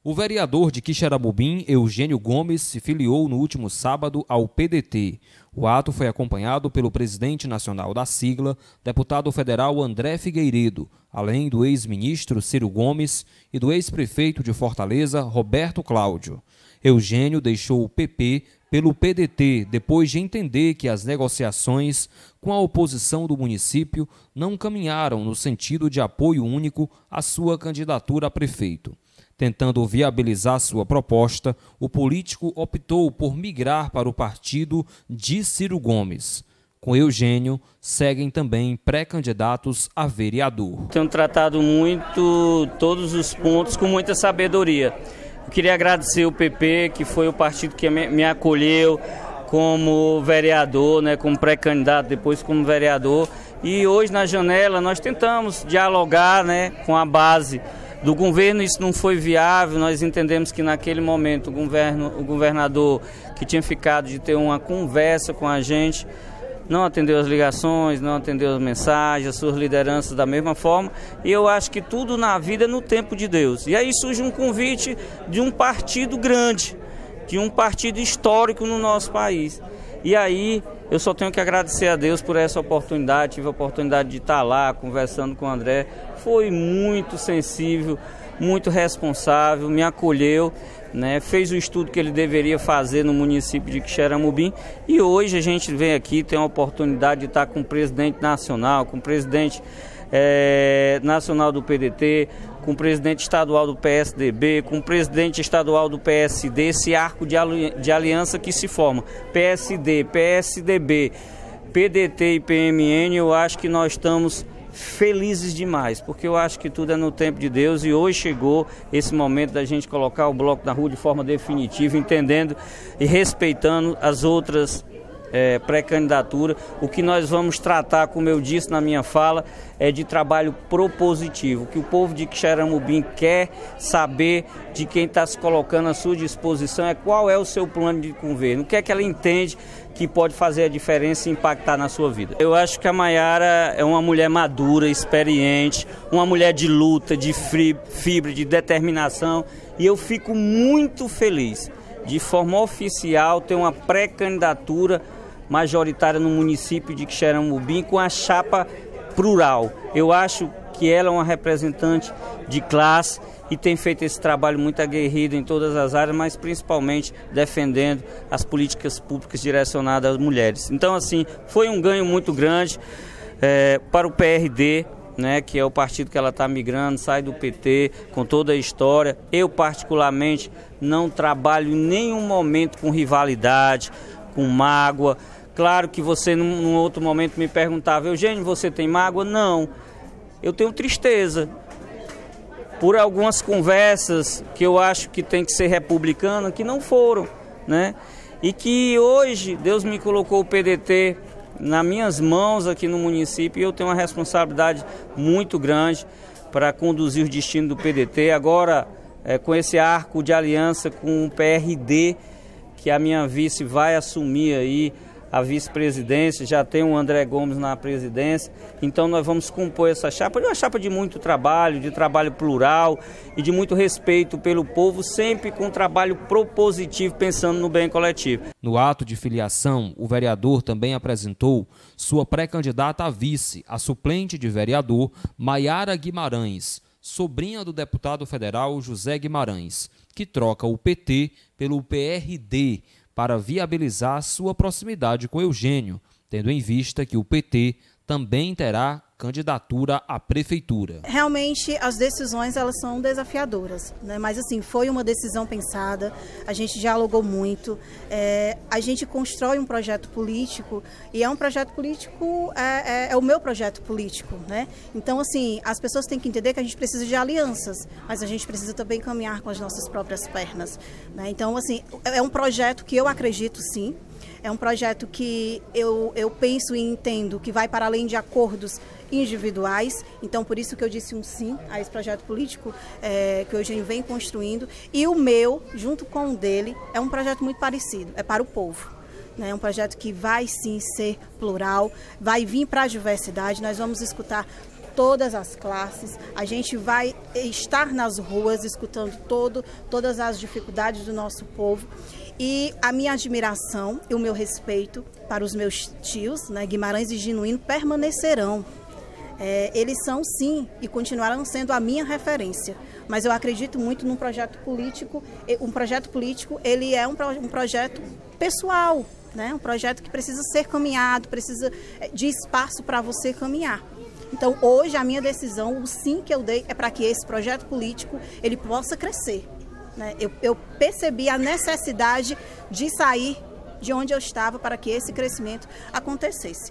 O vereador de Quixeramobim, Eugênio Gomes, se filiou no último sábado ao PDT. O ato foi acompanhado pelo presidente nacional da sigla, deputado federal André Figueiredo, além do ex-ministro Ciro Gomes e do ex-prefeito de Fortaleza, Roberto Cláudio. Eugênio deixou o PP pelo PDT depois de entender que as negociações com a oposição do município não caminharam no sentido de apoio único à sua candidatura a prefeito. Tentando viabilizar sua proposta, o político optou por migrar para o partido de Ciro Gomes. Com Eugênio, seguem também pré-candidatos a vereador. Tenho tratado muito todos os pontos com muita sabedoria. Eu queria agradecer o PP, que foi o partido que me acolheu como vereador, como pré-candidato, depois como vereador. E hoje na janela nós tentamos dialogar com a base do governo. Isso não foi viável. Nós entendemos que naquele momento o governador, que tinha ficado de ter uma conversa com a gente, não atendeu as ligações, não atendeu as mensagens, as suas lideranças da mesma forma. E eu acho que tudo na vida é no tempo de Deus. E aí surge um convite de um partido grande, de um partido histórico no nosso país. E aí eu só tenho que agradecer a Deus por essa oportunidade. Tive a oportunidade de estar lá conversando com o André. Foi muito sensível, muito responsável, me acolheu, fez o estudo que ele deveria fazer no município de Quixeramobim. E hoje a gente vem aqui, tem a oportunidade de estar com o presidente nacional, com o presidente nacional do PDT, com o presidente estadual do PSDB, com o presidente estadual do PSD, esse arco de aliança que se forma, PSD, PSDB, PDT e PMN. Eu acho que nós estamos felizes demais, porque eu acho que tudo é no tempo de Deus. E hoje chegou esse momento da gente colocar o bloco na rua de forma definitiva, entendendo e respeitando as outras pré-candidatura. O que nós vamos tratar, como eu disse na minha fala, é de trabalho propositivo. O que o povo de Quixeramobim quer saber de quem está se colocando à sua disposição é qual é o seu plano de governo, o que é que ela entende que pode fazer a diferença e impactar na sua vida. Eu acho que a Mayara é uma mulher madura, experiente, uma mulher de luta, de fibra, de determinação, e eu fico muito feliz de forma oficial ter uma pré-candidatura majoritária no município de Quixeramobim com a chapa plural. Eu acho que ela é uma representante de classe e tem feito esse trabalho muito aguerrido em todas as áreas, mas principalmente defendendo as políticas públicas direcionadas às mulheres. Então, assim, foi um ganho muito grande para o PRD, que é o partido que ela está migrando, sai do PT com toda a história. Eu, particularmente, não trabalho em nenhum momento com rivalidade, com mágoa. Claro que você, num outro momento, me perguntava: Eugênio, você tem mágoa? Não, eu tenho tristeza por algumas conversas que eu acho que tem que ser republicana, que não foram, E que hoje Deus me colocou o PDT nas minhas mãos aqui no município, e eu tenho uma responsabilidade muito grande para conduzir o destino do PDT. Agora, com esse arco de aliança com o PRD, que a minha vice vai assumir aí a vice-presidência, já tem o André Gomes na presidência, então nós vamos compor essa chapa, uma chapa de muito trabalho, de trabalho plural e de muito respeito pelo povo, sempre com trabalho propositivo, pensando no bem coletivo. No ato de filiação, o vereador também apresentou sua pré-candidata a vice, a suplente de vereador, Mayara Guimarães, sobrinha do deputado federal José Guimarães, que troca o PT pelo PRD, para viabilizar sua proximidade com Eugênio, tendo em vista que o PT também terá candidatura à prefeitura. Realmente as decisões elas são desafiadoras, mas assim, foi uma decisão pensada, a gente dialogou muito, a gente constrói um projeto político e é um projeto político, é o meu projeto político, Então assim, as pessoas têm que entender que a gente precisa de alianças, mas a gente precisa também caminhar com as nossas próprias pernas, Então assim, é um projeto que eu acredito sim, é um projeto que eu penso e entendo que vai para além de acordos individuais, então por isso que eu disse um sim a esse projeto político que o Eugênio vem construindo, e o meu, junto com o dele, é um projeto muito parecido, é para o povo. É um projeto que vai sim ser plural, vai vir para a diversidade, nós vamos escutar todas as classes, a gente vai estar nas ruas escutando todas as dificuldades do nosso povo. E a minha admiração e o meu respeito para os meus tios, né, Guimarães e Genuíno, permanecerão. Eles são, sim, e continuarão sendo a minha referência. Mas eu acredito muito num projeto político. Um projeto político, ele é um projeto pessoal, né? Um projeto que precisa ser caminhado, precisa de espaço para você caminhar. Então, hoje, a minha decisão, o sim que eu dei é para que esse projeto político ele possa crescer, né? Eu percebi a necessidade de sair de onde eu estava para que esse crescimento acontecesse.